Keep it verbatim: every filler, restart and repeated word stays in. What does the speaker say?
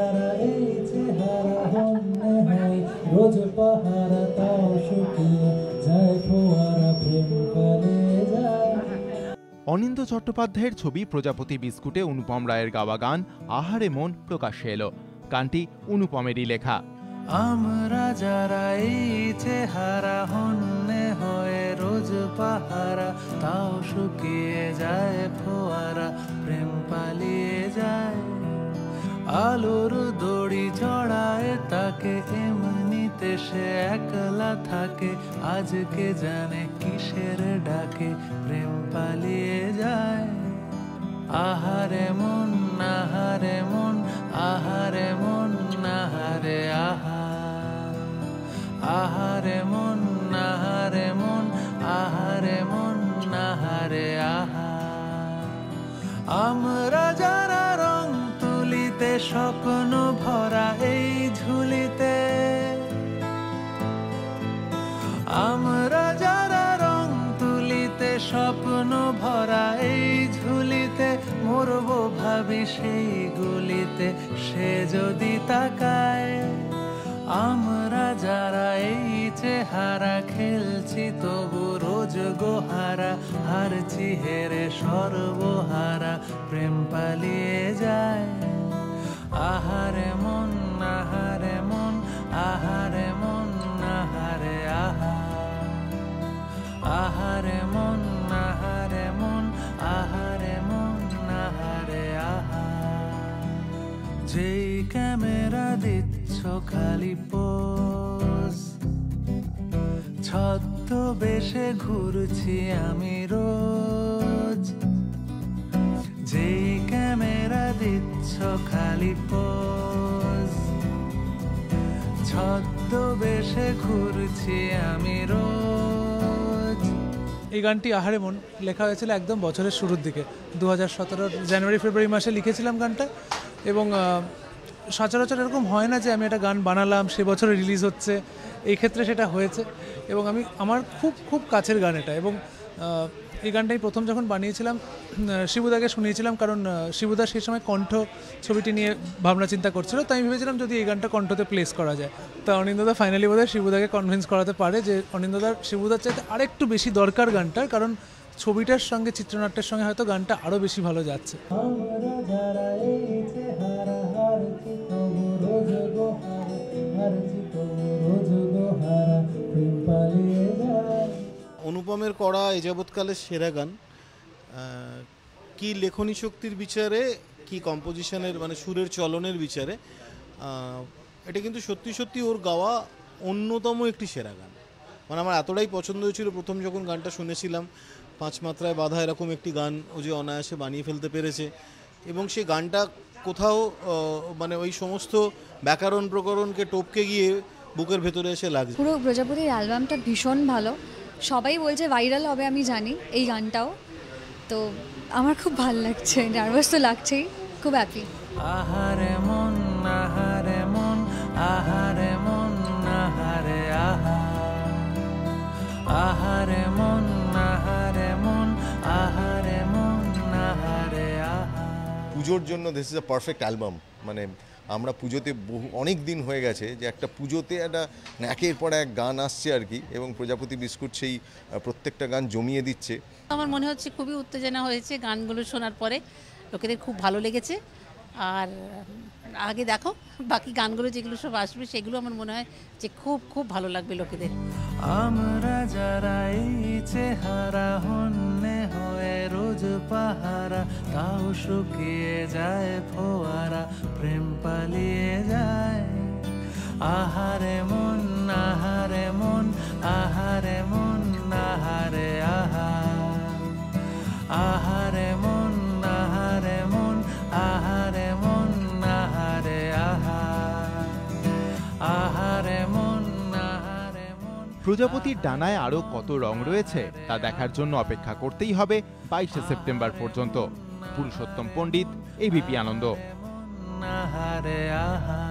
যারা এই চেহারা হন্যে হয় রোজ পাহারা তাও শুকিয়ে যায় ফোয়ারা প্রেম পালিয়ে যায়। অনিন্দ্য চট্টোপাধ্যায়ের ছবি প্রজাপতি বিস্কুটে অনুপম রায়ের গাওয়া গান আহারে মন প্রকাশ্যে এলো। গানটি অনুপমেরই লেখা। আমরা যারা এই চেহারা হন্যে হয়ে রোজ পাহারা তাও শুকিয়ে যায় ফোয়ারা প্রেম পালিয়ে যায়। আলোর দড়ি চড়ায় তাকে এমনিতে সে একলা থাকে আজকে জানে কিসের ডাকে প্রেম পালিয়ে যায়। আহারে মন আহারে মন আহারে মন আহারে আহা আহারে মন আহারে মন আহারে মন আহারে আহা। আমরা যারা রং তুলিতে স্বপ্ন ভরা এই ঝুলিতে আমরা যারা রং তুলিতে স্বপ্ন ভরা এই ঝুলিতে মরবো ভাবি সেই গুলিতে সে যদি তাকায়। আমরা যারা এই চেহারা খেলছি তবু রোজ গোহারা হারছি হেরে সর্বহারা প্রেম পালিয়ে যায়। আহারে মন আহারে মন আহারে মন আহারে আহা আহারে মন আহারে মন আহারে মন আহারে আহা। যেই ক্যামেরা দিচ্ছ খালি পোজ ছদ্মবেশে ঘুরছি আমি রোজ। যেই ক্যামেরা দিচ্ছ খালি পোজ ছদ্মবেশে ঘুরছি আমি রোজ। এই গানটি আহারে মন লেখা হয়েছিল একদম বছরের শুরুর দিকে, দু হাজার সতেরোর জানুয়ারি ফেব্রুয়ারি মাসে লিখেছিলাম গানটা। এবং সচরাচর এরকম হয় না যে আমি একটা গান বানালাম সে বছরে রিলিজ হচ্ছে, এই ক্ষেত্রে সেটা হয়েছে। এবং আমি আমার খুব খুব কাছের গান এটা। এবং এই গানটাই প্রথম যখন বানিয়েছিলাম শিবুদাকে শুনিয়েছিলাম, কারণ শিবুদা সেই সময় কণ্ঠ ছবিটি নিয়ে ভাবনা চিন্তা করছিল, তাই আমি ভেবেছিলাম যদি এই গানটা কণ্ঠতে প্লেস করা যায়। তা অনিন্দদা ফাইনালি বোধহয় শিবুদাকে কনভিন্স করাতে পারে যে অনিন্দদার শিবুদার চাইতে আরেকটু বেশি দরকার গানটার, কারণ ছবিটার সঙ্গে চিত্রনাট্যের সঙ্গে হয়তো গানটা আরও বেশি ভালো যাচ্ছে। অনুপমের করা এ যাবৎকালের সেরা গান। কি লেখনী শক্তির বিচারে, কি কম্পোজিশনের মানে সুরের চলনের বিচারে, এটা কিন্তু সত্যি সত্যি ওর গাওয়া অন্যতম একটি সেরা গান। মানে আমার এতটাই পছন্দ হয়েছিল প্রথম যখন গানটা শুনেছিলাম, পাঁচ মাত্রায় বাঁধা এরকম একটি গান ও যে অনায়াসে বানিয়ে ফেলতে পেরেছে। এবং সে গানটা কোথাও মানে ওই সমস্ত ব্যাকরণ প্রকরণকে টপকে গিয়ে বুকের ভেতরে এসে লাগছে। পুরো প্রজাপতির অ্যালবামটা ভীষণ ভালো, সবাই বলছে ভাইরাল হবে, আমি জানি এই গানটাও। তো আমার খুব ভালো লাগছে, নার্ভাস তো লাগছেই, খুব হ্যাপি। আহারে মন আহারে মন আহারে মন আহারে আহা আহারে মন আহারে মন আহারে মন আহারে আহা। পুজোর জন্য this is a perfect album. মানে আমরা পুজোতে বহু অনেক দিন হয়ে গেছে যে একটা পুজোতে একটা একের পর এক গান আসছে আর কি, এবং প্রজাপতি বিস্কুট সেই প্রত্যেকটা গান জমিয়ে দিচ্ছে। আমার মনে হচ্ছে খুবই উত্তেজনা হয়েছে গানগুলো শোনার পরে, লোকেদের খুব ভালো লেগেছে। আর আগে দেখো বাকি গানগুলো যেগুলো সব আসবে সেগুলো আমার মনে হয় যে খুব খুব ভালো লাগবে লোকেদের। আমরা যারা এই চেহারা হন্যে হয়ে রোজ পাহারা তাও শুকিয়ে যায় ফোয়ারা প্রেম পালিয়ে যায়। আহারে মন আহারে মন আহারে মন আহারে আহা আহারে মন আহারে মন আহারে মন আহারে আহা আহারে মন আহারে মন। প্রজাপতির ডানায় আরও কত রং রয়েছে তা দেখার জন্য অপেক্ষা করতেই হবে বাইশে সেপ্টেম্বর পর্যন্ত। পুরুষোত্তম পণ্ডিত, এবিপি আনন্দ। আহারে আহা।